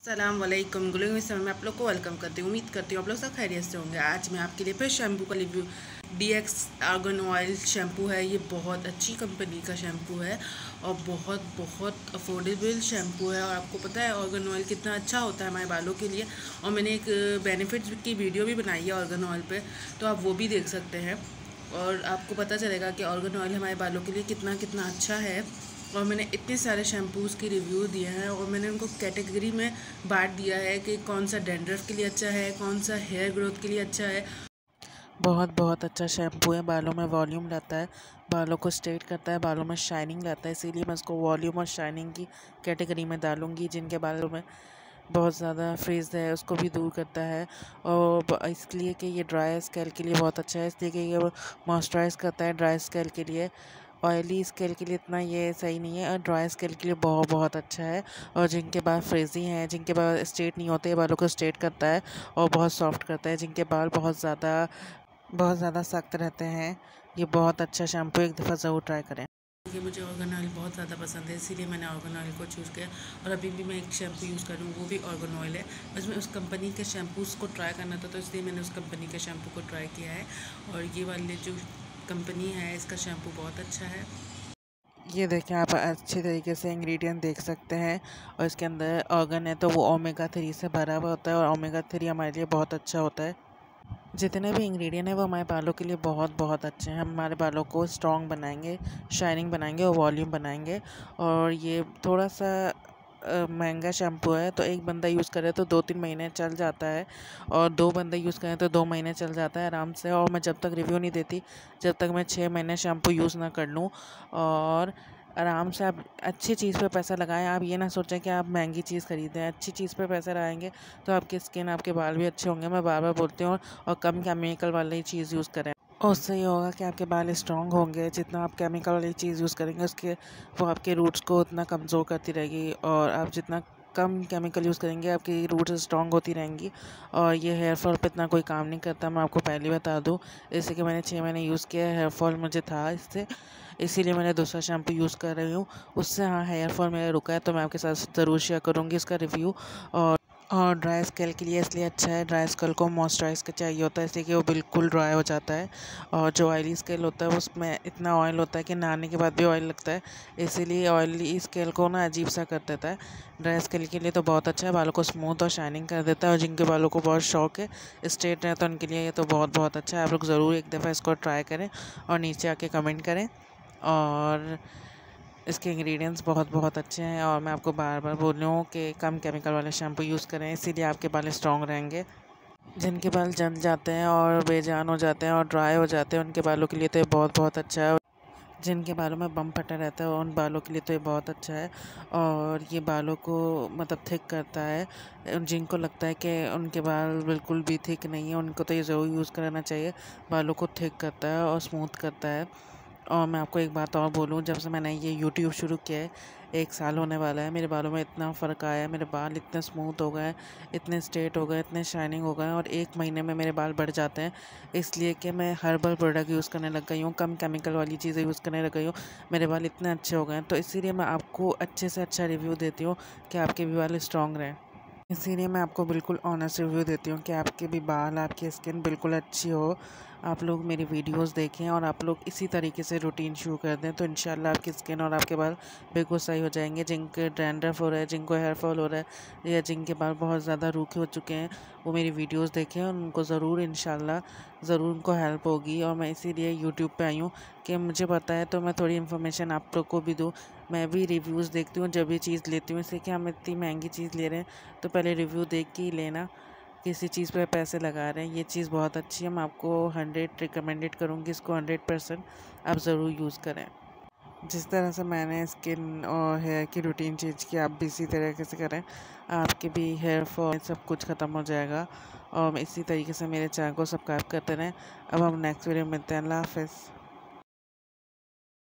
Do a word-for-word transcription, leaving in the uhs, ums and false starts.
सलाम वालेकुम glowing with समय में आप लोग को वेलकम करती हूँ। उम्मीद करती हूँ आप लोग सब खैरियत से होंगे। आज मैं आपके लिए फिर शैम्पू का review D X argan oil shampoo है। ये बहुत अच्छी कंपनी का शैम्पू है और बहुत बहुत अफोर्डेबल शैम्पू है। और आपको पता है आर्गन ऑयल कितना अच्छा होता है हमारे बालों के लिए। और मैंने एक बेनिफिट्स की वीडियो भी बनाई है आर्गन ऑयल पे, तो आप वो भी देख सकते हैं और आपको पता चलेगा कि आर्गन ऑयल हमारे बालों के लिए कितना कितना अच्छा है। और मैंने इतने सारे शैम्पूज़ की रिव्यू दिए हैं और मैंने उनको कैटेगरी में बांट दिया है कि कौन सा डैंड्रफ के लिए अच्छा है, कौन सा हेयर ग्रोथ के लिए अच्छा है। बहुत बहुत अच्छा शैम्पू है। बालों में वॉल्यूम लाता है, बालों को स्ट्रेट करता है, बालों में शाइनिंग लाता है। इसीलिए मैं इसको वॉल्यूम और शाइनिंग की कैटेगरी में डालूँगी। जिनके बालों में बहुत ज़्यादा फ्रीज है उसको भी दूर करता है। और इसलिए कि ये ड्राई स्कैल के लिए बहुत अच्छा है, इसलिए कि ये मॉइस्चराइज़ करता है ड्राई स्कैल के लिए। ऑयली स्कैल के लिए इतना ये सही नहीं है और ड्राई स्कैल के लिए बहुत बहुत अच्छा है। और जिनके बाल फ्रीजी हैं, जिनके बाल स्ट्रेट नहीं होते, बालों को स्ट्रेट करता है और बहुत सॉफ्ट करता है। जिनके बाल बहुत ज़्यादा बहुत ज़्यादा सख्त रहते हैं, ये बहुत अच्छा शैम्पू, एक दफ़ा ज़रूर ट्राई करें। ये मुझे आर्गन ऑयल बहुत ज़्यादा पसंद है, इसीलिए मैंने आर्गन ऑयल को चूज़ किया। और अभी भी मैं एक शैम्पू यूज़ कर रही हूँ, वो भी आर्गन ऑयल है। बस मैं उस कंपनी के शैम्पूज़ को ट्राई करना था, तो इसलिए मैंने उस कंपनी के शैम्पू को ट्राई किया है। और ये वाले जो कंपनी है इसका शैम्पू बहुत अच्छा है। ये देखें, आप अच्छे तरीके से इंग्रेडिएंट देख सकते हैं। और इसके अंदर ऑर्गन है तो वो ओमेगा थ्री से भरा हुआ होता है और ओमेगा थ्री हमारे लिए बहुत अच्छा होता है। जितने भी इंग्रेडिएंट हैं वो हमारे बालों के लिए बहुत बहुत अच्छे हैं। हमारे बालों को स्ट्रॉन्ग बनाएंगे, शाइनिंग बनाएंगे और वॉल्यूम बनाएंगे। और ये थोड़ा सा अ, महंगा शैम्पू है, तो एक बंदा यूज़ करे तो दो तीन महीने चल जाता है और दो बंदे यूज़ करें तो दो महीने चल जाता है आराम से। और मैं जब तक रिव्यू नहीं देती जब तक मैं छः महीने शैम्पू यूज़ ना कर लूँ। और आराम से आप अच्छी चीज़ पे पैसा लगाएं। आप ये ना सोचें कि आप महंगी चीज़ ख़रीदें, अच्छी चीज़ पे पैसा लगाएंगे तो आपकी स्किन, आपके बाल भी अच्छे होंगे। मैं बार बार बोलती हूँ। और कम केमिकल वाली चीज़ यूज़ करें, और उससे ये होगा कि आपके बाल स्ट्रॉन्ग होंगे। जितना आप केमिकल वाली चीज़ यूज़ करेंगे उसके वो आपके रूट्स को उतना कमज़ोर करती रहेगी। और आप जितना कम केमिकल यूज़ करेंगे आपकी रूट्स स्ट्रॉन्ग होती रहेंगी। और ये हेयर फॉल पे इतना कोई काम नहीं करता, मैं आपको पहले बता दूँ। जैसे कि मैंने छः महीने यूज़ किया, हेयर फॉल मुझे था इससे, इसीलिए मैंने दूसरा शैम्पू यूज़ कर रही हूँ। उससे हाँ, हेयर फॉल मेरा रुका है, तो मैं आपके साथ ज़रूर शेयर करूँगी इसका रिव्यू। और और ड्राई स्कैल के लिए इसलिए अच्छा है, ड्राई स्कैल को मॉइस्चराइज़ का चाहिए होता है, इसलिए कि वो बिल्कुल ड्राई हो जाता है। और जो ऑयली स्कैल होता है उसमें इतना ऑयल होता है कि नहाने के बाद भी ऑयल लगता है, इसीलिए ऑयली स्कैल को ना अजीब सा कर देता है। ड्राई स्कैल के लिए तो बहुत अच्छा है, बालों को स्मूथ और शाइनिंग कर देता है। और जिनके बालों को बहुत शौक है स्ट्रेट रहता है उनके लिए ये तो बहुत बहुत अच्छा है। आप लोग ज़रूर एक दफ़ा इसको ट्राई करें और नीचे आके कमेंट करें। और इसके इंग्रेडिएंट्स बहुत बहुत अच्छे हैं और मैं आपको बार बार बोल रही हूँ कि कम केमिकल वाले शैम्पू यूज़ करें, इसीलिए आपके बाल स्ट्रॉन्ग रहेंगे। जिनके बाल जल जाते हैं और बेजान हो जाते हैं और ड्राई हो जाते हैं उनके बालों के लिए तो ये बहुत बहुत अच्छा है। जिनके बालों में बम फटा रहता है उन बालों के लिए तो ये बहुत अच्छा है। और ये बालों को मतलब थिक करता है। जिनको लगता है कि उनके बाल बिल्कुल भी थिक नहीं है उनको तो ये ज़रूर यूज़ कराना चाहिए। बालों को थिक करता है और स्मूथ करता है। और मैं आपको एक बात और बोलूँ, जब से मैंने ये यूट्यूब शुरू किया है एक साल होने वाला है, मेरे बालों में इतना फ़र्क आया है। मेरे बाल इतने स्मूथ हो गए हैं, इतने स्ट्रेट हो गए, इतने शाइनिंग हो गए हैं और एक महीने में मेरे बाल बढ़ जाते हैं। इसलिए कि मैं हर्बल प्रोडक्ट यूज़ करने लग गई हूँ, कम केमिकल वाली चीज़ें यूज़ करने लग गई हूँ। मेरे बाल इतने अच्छे हो गए हैं, तो इसीलिए मैं आपको अच्छे से अच्छा रिव्यू देती हूँ कि आपके भी बाल स्ट्रॉन्ग रहें। इसीलिए मैं आपको बिल्कुल ऑनेस्ट रिव्यू देती हूँ कि आपके भी बाल, आपकी स्किन बिल्कुल अच्छी हो। आप लोग मेरी वीडियोस देखें और आप लोग इसी तरीके से रूटीन शुरू कर दें तो इंशाल्लाह आपकी स्किन और आपके बाल बिल्कुल सही हो जाएंगे। जिनके डैंड्रफ हो रहा है, जिनको हेयर फॉल हो रहा है या जिनके बाल बहुत ज़्यादा रूखे हो चुके हैं, वो मेरी वीडियोस देखें और उनको ज़रूर इंशाल्लाह ज़रूर उनको हेल्प होगी। और मैं इसीलिए यूट्यूब पे आई हूँ कि मुझे पता है तो मैं थोड़ी इन्फॉर्मेशन आप लोग को भी दूँ। मैं भी रिव्यूज़ देखती हूँ जब भी चीज़ लेती हूँ, इसलिए कि हम इतनी महंगी चीज़ ले रहे हैं तो पहले रिव्यू देख के ही लेना। किसी चीज़ पे पैसे लगा रहे हैं, ये चीज़ बहुत अच्छी है, मैं आपको हंड्रेड रिकमेंडेड करूँगी, इसको हंड्रेड परसेंट आप ज़रूर यूज़ करें। जिस तरह से मैंने स्किन और हेयर की रूटीन चेंज की, आप भी इसी तरीके से करें, आपके भी हेयर फॉल सब कुछ ख़त्म हो जाएगा। और इसी तरीके से मेरे चैनल को सब्सक्राइब करते रहें। अब हम नेक्स्ट वीडियो में मिलते हैं। अल्लाह हाफ़िज़।